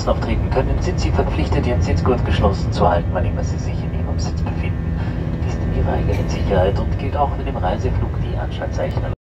Turbulenzen auftreten können, sind Sie verpflichtet, Ihren Sitzgurt geschlossen zu halten, wann immer Sie sich in Ihrem Sitz befinden. Dies ist in Ihrer eigenen Sicherheit und gilt auch für den Reiseflug die Anschlagzeichen